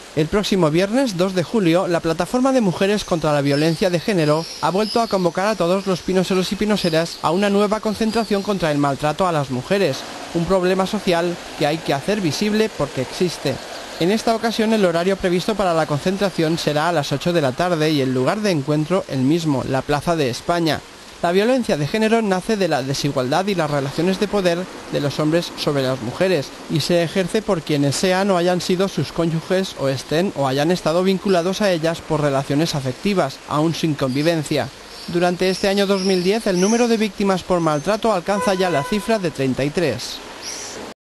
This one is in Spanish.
El próximo viernes 2 de julio, la Plataforma de Mujeres contra la Violencia de Género ha vuelto a convocar a todos los pinoseros y pinoseras a una nueva concentración contra el maltrato a las mujeres, un problema social que hay que hacer visible porque existe. En esta ocasión el horario previsto para la concentración será a las 8 de la tarde y el lugar de encuentro el mismo, la Plaza de España. La violencia de género nace de la desigualdad y las relaciones de poder de los hombres sobre las mujeres y se ejerce por quienes sean o hayan sido sus cónyuges o estén o hayan estado vinculados a ellas por relaciones afectivas, aún sin convivencia. Durante este año 2010 el número de víctimas por maltrato alcanza ya la cifra de 33.